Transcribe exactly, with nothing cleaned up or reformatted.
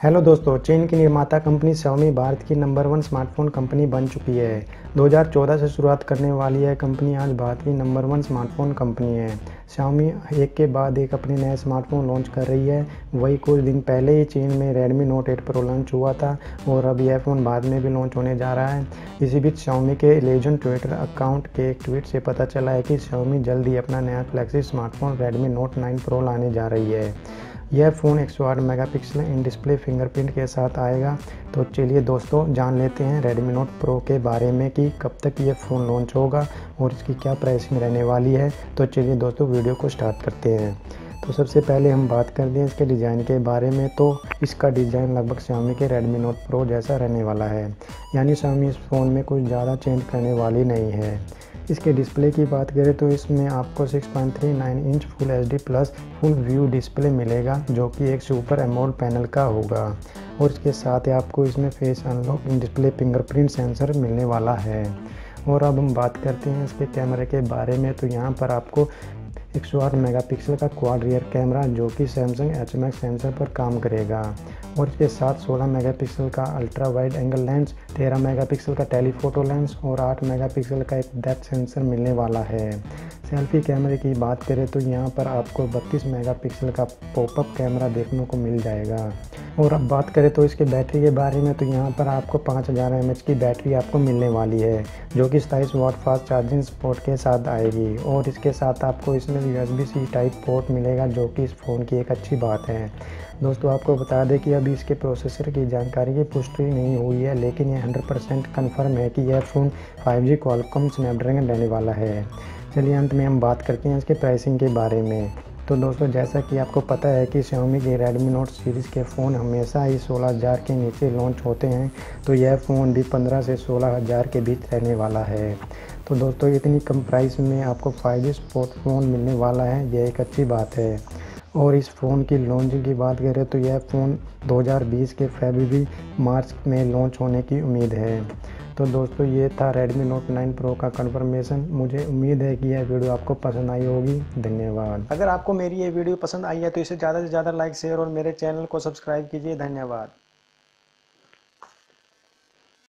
Hello दोस्तों, चीन की निर्माता कंपनी Xiaomi भारत की नंबर वन स्मार्टफोन कंपनी बन चुकी है। दो हज़ार चौदह से शुरुआत करने वाली यह कंपनी आज भारत की नंबर वन स्मार्टफोन कंपनी है। Xiaomi एक के बाद एक अपने नए स्मार्टफोन लॉन्च कर रही है। वही कुछ दिन पहले ही चीन में Redmi Note eight Pro launch हुआ था और अब यह फ़ोन भारत में भी लॉन्च होने जा रहा है। इसी बीच Xiaomi के लेजेंड ट्विटर अकाउंट के एक ट्वीट से पता चला है कि Xiaomi जल्द ही अपना नया flagship smartphone Redmi Note nine Pro लाने जा रही है। यह फ़ोन एक सौ आठ मेगापिक्सल इन डिस्प्ले फिंगरप्रिंट के साथ आएगा। तो चलिए दोस्तों, जान लेते हैं Redmi Note Pro के बारे में कि कब तक ये फ़ोन लॉन्च होगा और इसकी क्या प्राइसिंग रहने वाली है। तो चलिए दोस्तों, वीडियो को स्टार्ट करते हैं। तो सबसे पहले हम बात करते हैं इसके डिज़ाइन के बारे में। तो इसका डिज़ाइन लगभग Xiaomi के Redmi Note Pro जैसा रहने वाला है, यानी Xiaomi इस फ़ोन में कुछ ज़्यादा चेंज करने वाली नहीं है। इसके डिस्प्ले की बात करें तो इसमें आपको six point three nine inch full H D plus full view display मिलेगा, जो कि एक सुपर एमोलेड पैनल का होगा। और इसके साथ ही आपको इसमें face unlock in display fingerprint sensor मिलने वाला है। और अब हम बात करते हैं इसके कैमरे के बारे में। तो यहाँ पर आपको एक सौ आठ मेगापिक्सल का क्वाड रियर कैमरा, जो कि सैमसंग एच मैक्स सेंसर पर काम करेगा। और इसके साथ सोलह मेगापिक्सल का अल्ट्रा वाइड एंगल लेंस, तेरह मेगापिक्सल का टेलीफोटो लेंस और आठ मेगापिक्सल का एक डेप्थ सेंसर मिलने वाला है। सेल्फी कैमरे की बात करें तो यहाँ पर आपको बत्तीस मेगापिक्सल का पॉपअप कैमरा देखने को मिल जाएगा। और अब बात करें तो इसके बैटरी के बारे में, तो यहाँ पर आपको पाँच हज़ार एम एच की बैटरी आपको मिलने वाली है, जो कि सत्ताईस वाट फास्ट चार्जिंग सपोर्ट के साथ आएगी। और इसके साथ आपको इसमें U S B C type port मिलेगा, जो कि इस फ़ोन की एक अच्छी बात है। दोस्तों, आपको बता दें कि अभी इसके प्रोसेसर की जानकारी की पुष्टि नहीं हुई है, लेकिन यह हंड्रेड परसेंट कन्फर्म है कि यह phone five G Qualcomm Snapdragon रहने वाला है। चलिए अंत में हम बात करते हैं इसके प्राइसिंग के बारे में। तो दोस्तों, जैसा कि आपको पता है कि Xiaomi के Redmi Note सीरीज़ के फ़ोन हमेशा ही सोलह हज़ार के नीचे लॉन्च होते हैं, तो यह फ़ोन भी पंद्रह से सोलह हज़ार के बीच रहने वाला है। तो दोस्तों, इतनी कम प्राइस में आपको फाइव जी सपोर्ट फ़ोन मिलने वाला है, यह एक अच्छी बात है। और इस फ़ोन की लॉन्चिंग की बात करें तो यह फ़ोन दो हज़ार बीस के फरवरी मार्च में लॉन्च होने की उम्मीद है। तो दोस्तों, ये था Redmi Note नाइन Pro का कंफर्मेशन। मुझे उम्मीद है कि यह वीडियो आपको पसंद आई होगी। धन्यवाद। अगर आपको मेरी ये वीडियो पसंद आई है तो इसे ज़्यादा से ज़्यादा लाइक, शेयर और मेरे चैनल को सब्सक्राइब कीजिए। धन्यवाद।